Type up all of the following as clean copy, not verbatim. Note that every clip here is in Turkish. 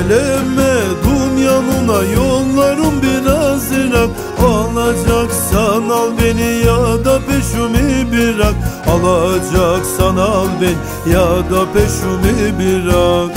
Gelemedim yanına, yollarım biraz ırak. Alacaksan al beni ya da peşimi bırak. Alacaksan al beni ya da peşimi bırak.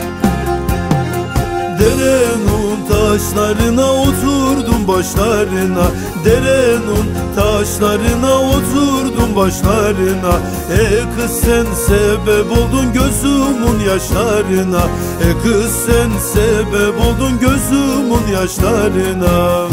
Derenin taşlarına oturdum başlarına, derenin taşlarına oturdum başlarına. Kız sen sebep oldun gözümün yaşlarına, kız sen sebep oldun gözümün yaşlarına.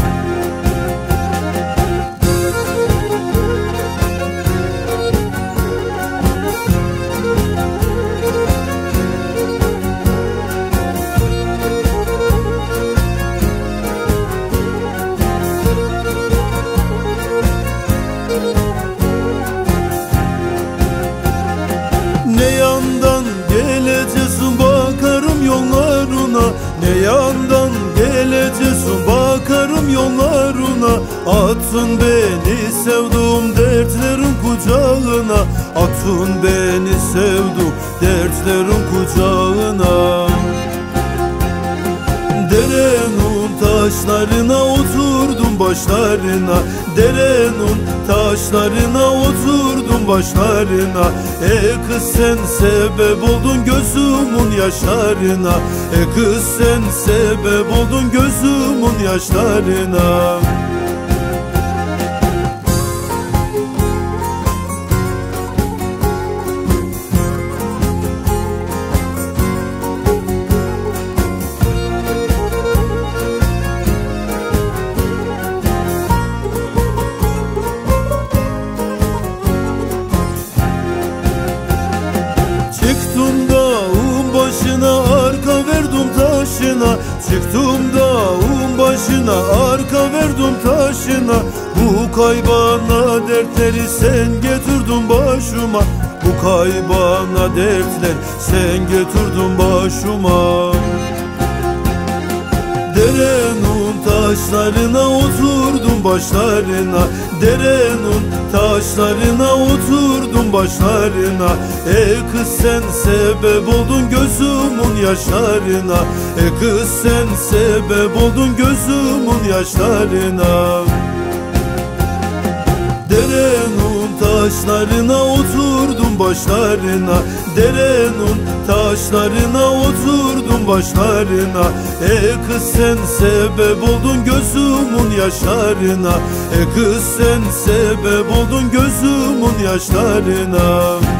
Ne yandan geleceksin bakarım yollarına, ne yandan geleceksin bakarım yollarına. Atın beni sevduğum dertlerin kucağına, atın beni sevduğum dertlerin kucağına. Derenin taşlarına oturdum başlarına, derenin taşlarına oturdum başlarına. Kız sen sebep oldun gözümün yaşlarına, kız sen sebep oldun gözümün yaşlarına. Çıktım dağın başına, arka verdim taşına. Çıktım dağın başına, arka verdim taşına. Bu kaybana dertleri sen getirdin başıma, bu kaybana dertler sen getirdin başıma. Derenin taşlarına oturdum başlarına, derenin taşlarına oturdum başlarına. Kız sen sebep oldun gözümün yaşlarına, kız sen sebep oldun gözümün yaşlarına. Derenin taşlarına oturdum başlarına, derenin taşlarına oturdum başlarına. Kız sen sebep oldun gözümün yaşlarına, kız sen sebep oldun gözümün yaşlarına.